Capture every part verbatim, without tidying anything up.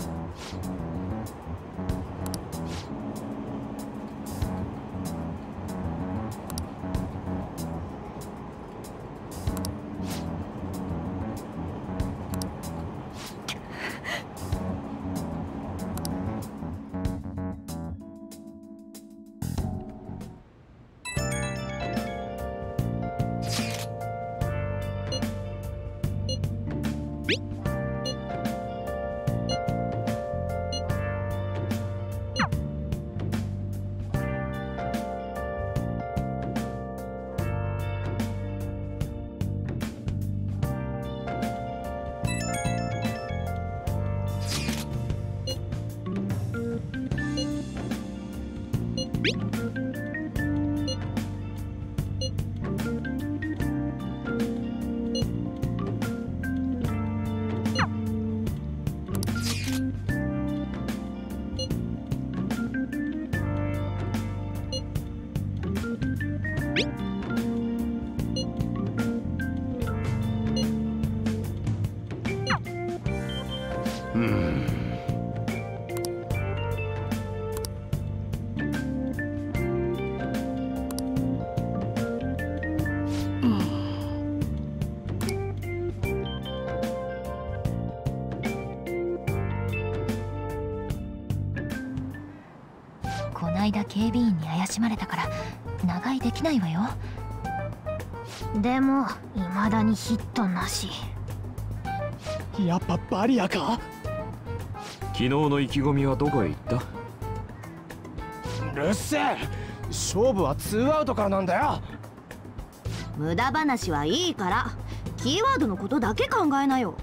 こないだ警備員に怪しまれたから長居できないわよ。 でも未だにヒットなし。 やっぱバリアか。 昨日の意気込みはどこへ行った？ うるせえ、勝負はツーアウトからなんだよ。 無駄話はいいからキーワードのことだけ考えなよ。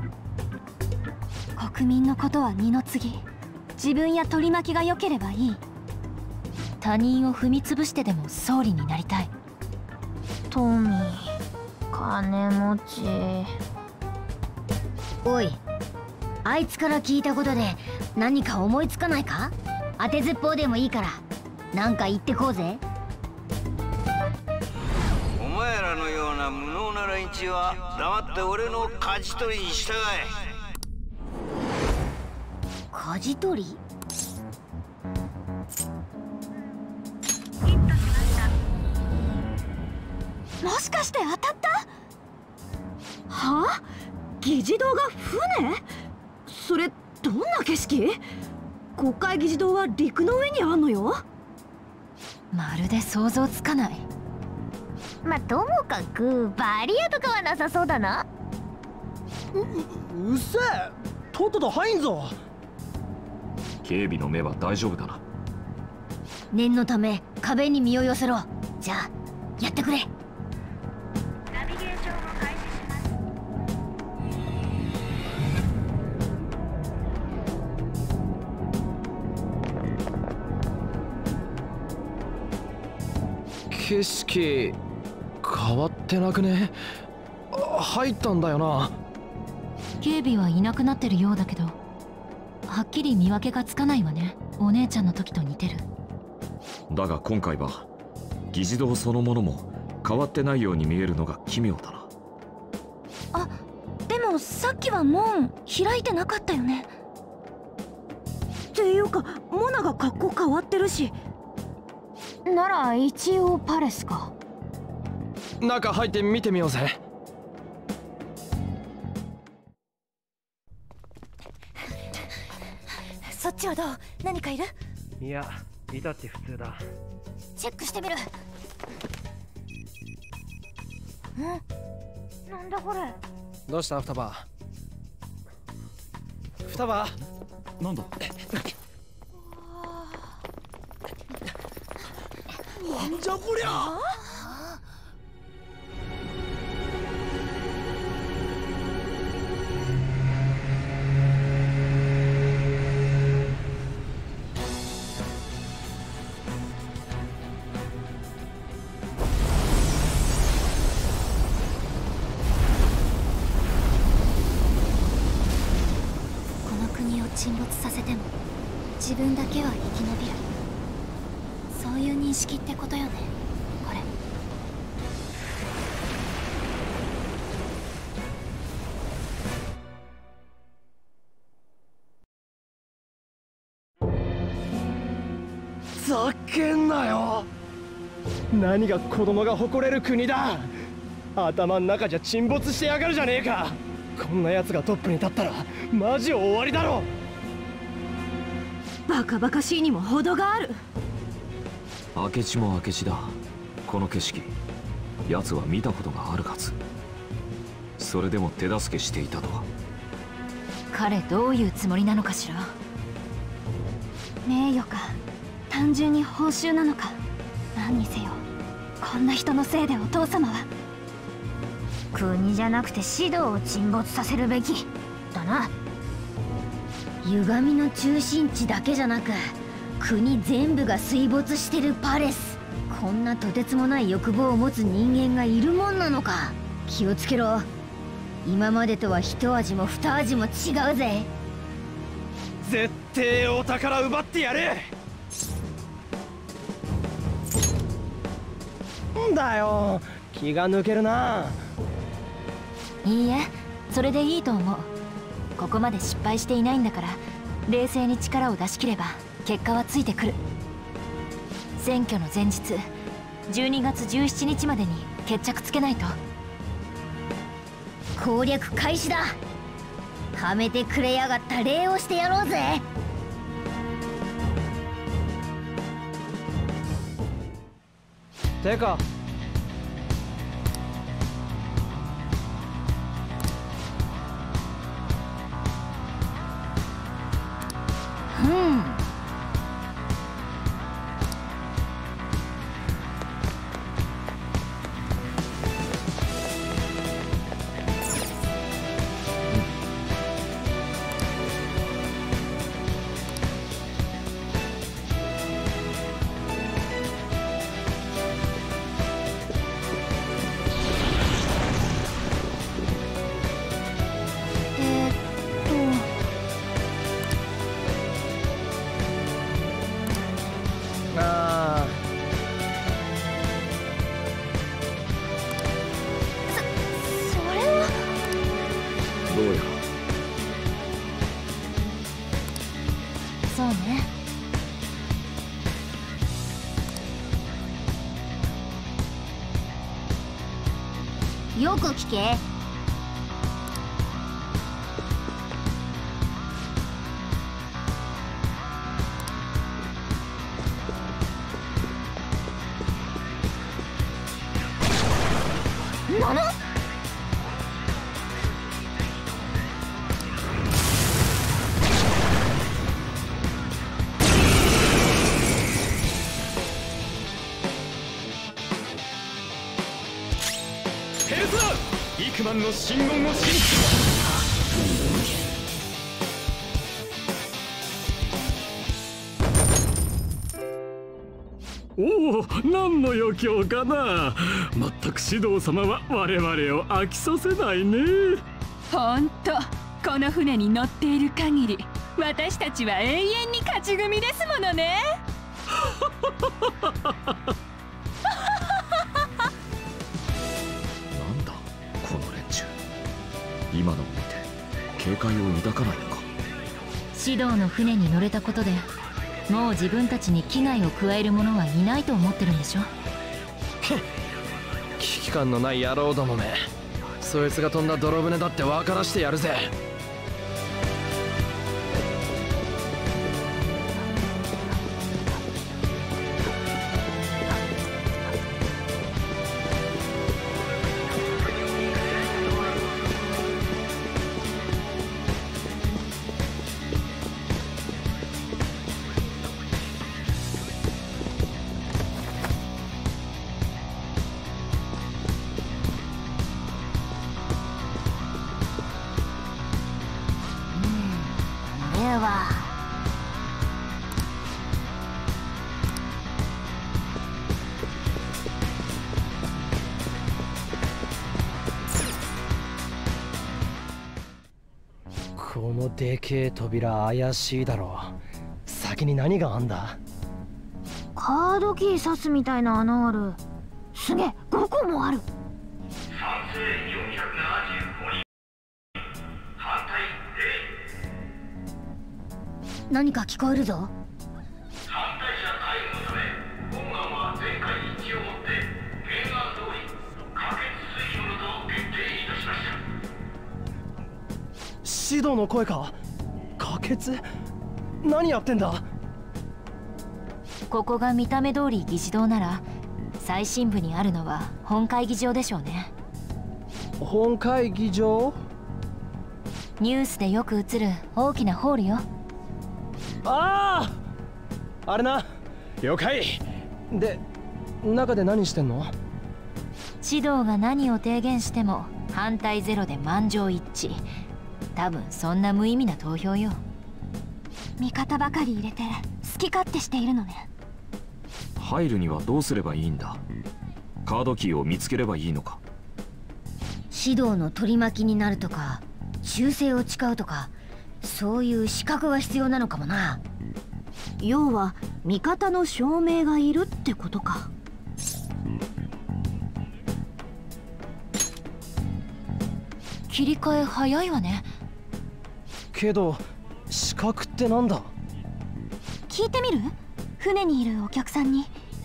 国民のことは二の次。自分や取り巻きが良ければいい。他人を踏み潰してでも総理になりたい。 富、金持ち。おい、あいつから聞いたことで何か思いつかないか？当てずっぽうでもいいからなんか言ってこうぜ。 お前らのような無能な連中は黙って俺の舵取りに従え。 舵取り？ もしかして当たった？ はあ？議事堂が船？それどんな景色？国会議事堂は陸の上にあんのよ。 まるで想像つかない。 まあともかくバリアとかはなさそうだな。 う, う, うっせえ、とっとと入んぞ。 警備の目は大丈夫だな。 念のため壁に身を寄せろ。じゃあやってくれ。 ナビゲーションを開始します。 景色変わってなくね？入ったんだよな。 警備はいなくなってるようだけど、はっきり見分けがつかないわね。お姉ちゃんの時と似てる。 だが今回は議事堂そのものも変わってないように見えるのが奇妙だな。 あ、でもさっきは門開いてなかったよね。 っていうかモナが格好変わってるし。なら一応パレスか。 中入って見てみようぜ。 そっちはどう？何かいる？ いや、至って普通だ。 チェックしてみる。 うん、なんだこれ。 どうした双葉？双葉？ なんだ？ なんじゃこりゃ。 この国を沈没させても自分だけは生き延びる。そういう認識ってことよね。 ざけんなよ。何が子供が誇れる国だ。頭ん中じゃ沈没してやがるじゃねえか。こんな奴がトップに立ったらマジ終わりだろ。 バカバカしいにも程がある。 明智も明智だ。この景色奴は見たことがあるはず。それでも手助けしていたとは。 彼どういうつもりなのかしら。名誉か単純に報酬なのか、何にせよこんな人のせいでお父様は。国じゃなくて指導を沈没させるべきだな。歪みの中心地だけじゃなく国全部が水没してるパレス。こんなとてつもない欲望を持つ人間がいるもんなのか。気をつけろ。今までとは一味も二味も違うぜ。 絶対お宝奪ってやれ。んだよ、気が抜けるな。 いいえ、それでいいと思う。ここまで失敗していないんだから、冷静に力を出し切れば結果はついてくる。選挙の前日じゅうにがつじゅうしちにちまでに決着つけないと。攻略開始だ。はめてくれやがった礼をしてやろうぜ。 てかうんそうね。よく聞け。ななイクマンの信言を信じ。 おお、何の余興かな。まったく指導様は我々を飽きさせないね。 ほんと、この船に乗っている限り私たちは永遠に勝ち組ですものね。 今のを見て警戒を抱かないのか。 指導の船に乗れたことでもう自分たちに危害を加える者はいないと思ってるんでしょ。 危機感のない野郎どもめ。そいつが飛んだ泥船だって分からしてやるぜ。このでけえ扉怪しいだろ。先に何があんだ。 カードキー刺すみたいな穴ある。すげえ、ごこもある。 賛成よんひゃくななじゅうごにん、反対ゼロ。 何か聞こえるぞ。 反対者皆無の指導の声か。可決？何やってんだ。 ここが見た目通り議事堂なら、最深部にあるのは本会議場でしょうね。 本会議場？ ニュースでよく映る大きなホールよ。 ああ、あれな。了解。で、中で何してんの？ 指導が何を提言しても反対ゼロで満場一致。多分そんな無意味な投票よ。味方ばかり入れて好き勝手しているのね。 入るにはどうすればいいんだ。カードキーを見つければいいのか。 指導の取り巻きになるとか、忠誠を誓うとか、そういう資格が必要なのかもな。 要は味方の証明がいるってことか。 切り替え早いわね。 けど資格ってなんだ？ 聞いてみる？船にいるお客さんに。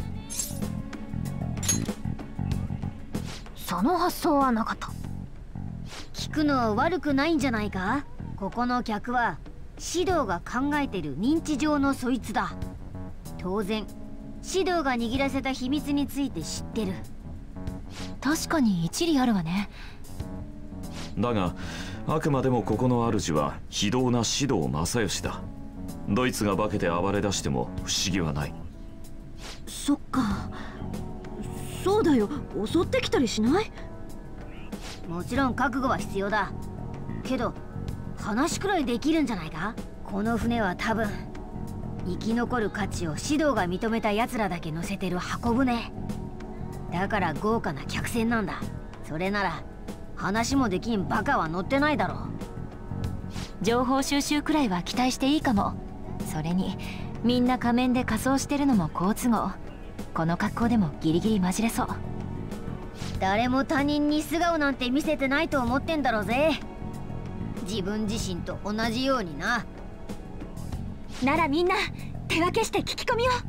その発想はなかった。聞くのは悪くないんじゃないか。ここの客は指導が考えてる認知上のそいつだ。当然指導が握らせた秘密について知ってる。確かに一理あるわね。 だがあくまでもここの主は非道な指導正義だ。ドイツが化けて暴れ出しても不思議はない。 そっか。そうだよ、襲ってきたりしない？ もちろん覚悟は必要だけど、話くらいできるんじゃないか。この船は多分生き残る価値を指導が認めた奴らだけ乗せてる箱舟だから、豪華な客船なんだ。それなら話もできんバカは乗ってないだろう。情報収集くらいは期待していいかも。それにみんな仮面で仮装してるのも好都合。この格好でもギリギリ混じれそう。誰も他人に素顔なんて見せてないと思ってんだろうぜ。自分自身と同じようにな。ならみんな手分けして聞き込みを。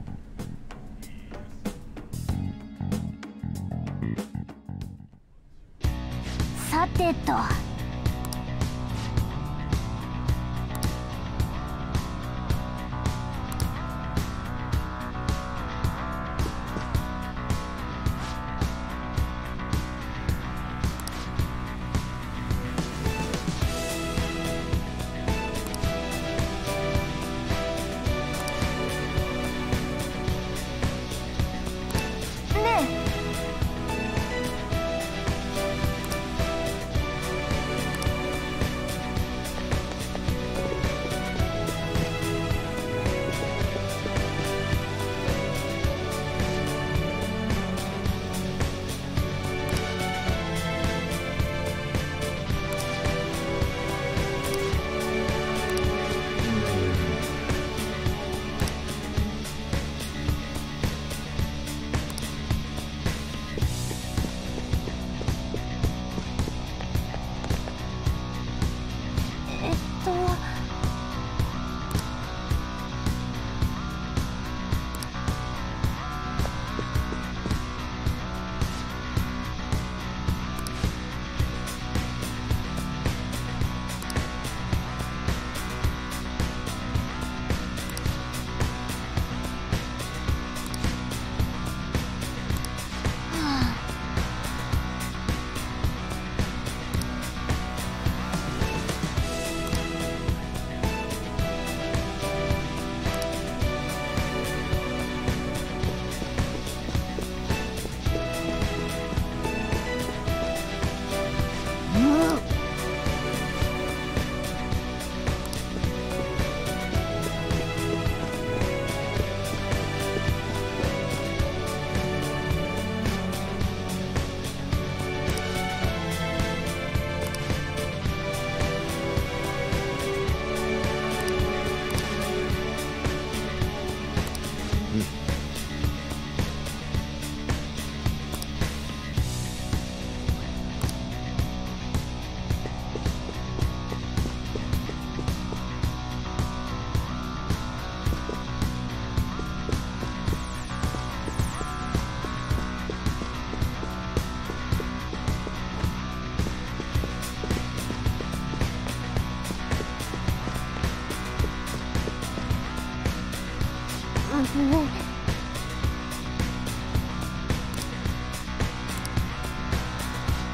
さてと、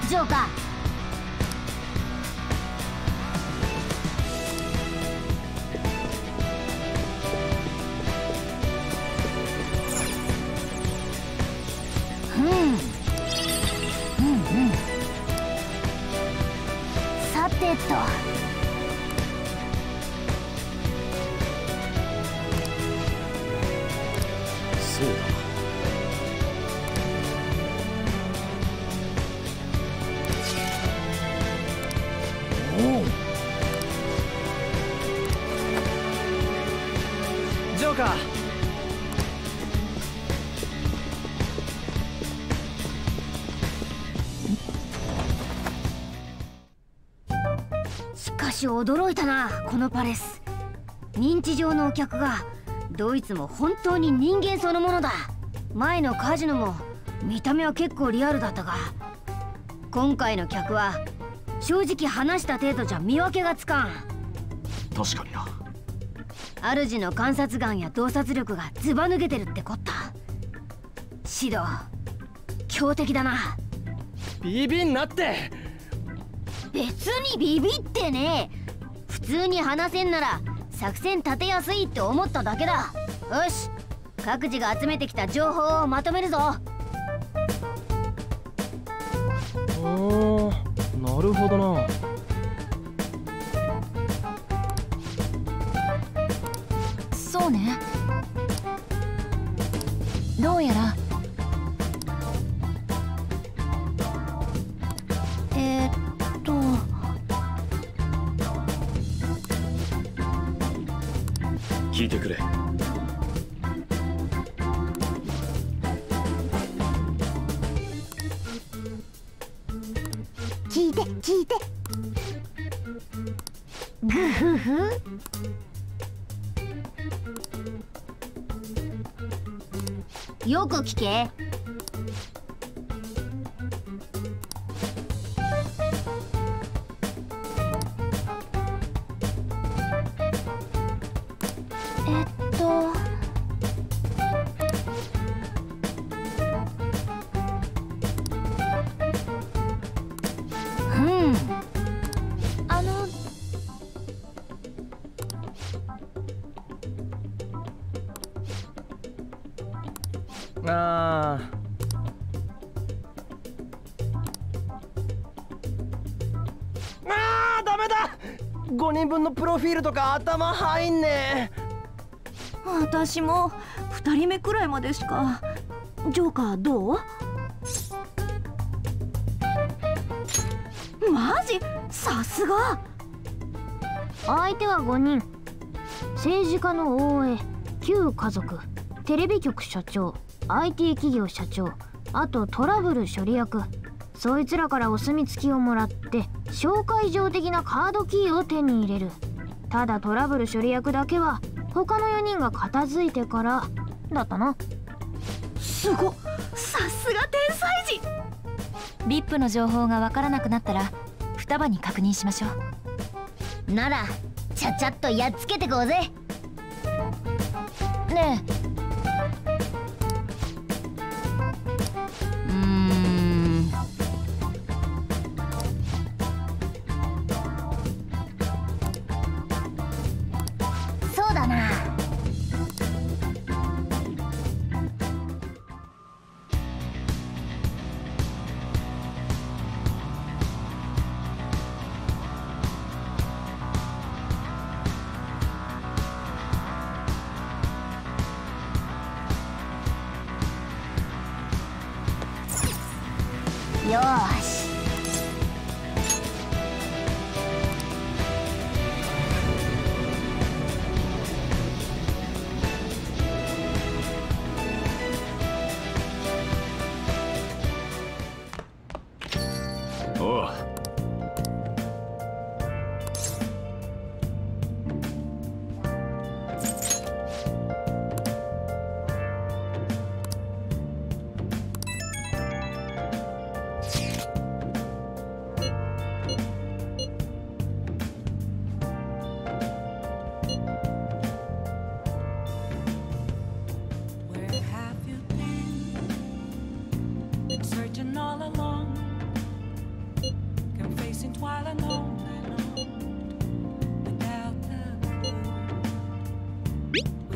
ジョーカー。うんうんうん。さてと。 そうだ。 おお。ジョーカー。 しかし驚いたな、このパレス。認知上のお客がどいつも本当に人間そのものだ。前のカジノも見た目は結構リアルだったが、今回の客は正直話した程度じゃ見分けがつかん。 確かにな。 主の観察眼や洞察力がずば抜けてるってこった。シド、強敵だな。 ビビんなって。 別にビビってねえ。普通に話せんなら作戦立てやすいって思っただけだ。よし、各自が集めてきた情報をまとめるぞ。 あー、なるほどな。 そうね。どうやらえー、っと聞いてくれ。 聞いて聞いて。グフフ。よく聞け。えっとうんあのあーあー、ダメだ。ごにんぶんのプロフィールとか頭入んねえ。 私もふたりめくらいまでしか。ジョーカーどう？マジ？さすが。 相手はごにん。政治家の大江、旧家族、テレビ局社長、アイティー 企業社長、あとトラブル処理役。そいつらからお墨付きをもらって紹介状的なカードキーを手に入れる。ただトラブル処理役だけは他のよにんが片付いてからだったな。 すごっ、さすが天才児。 ブイアイピー の情報がわからなくなったら双葉に確認しましょう。ならちゃちゃっとやっつけてこうぜ。 ねえ、うーんそうだな。よーし。 おう。 I'm facing twilight alone and on without the moon.